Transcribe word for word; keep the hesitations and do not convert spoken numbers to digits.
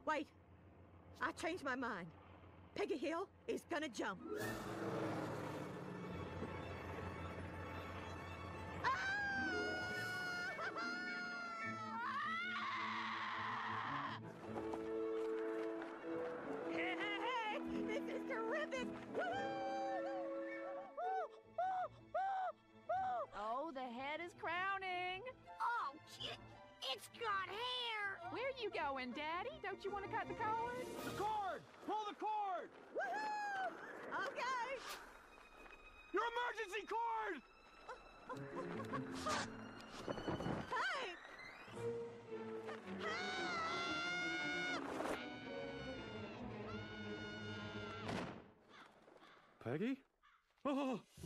Wait. I changed my mind. Peggy Hill is gonna jump. Oh, the head is crowning. Oh, shit. It's got hair. Where are you going, Daddy? Don't you want to cut the cord? The cord! Pull the cord! Woohoo! Okay. Your emergency cord! Hey! Peggy? Oh!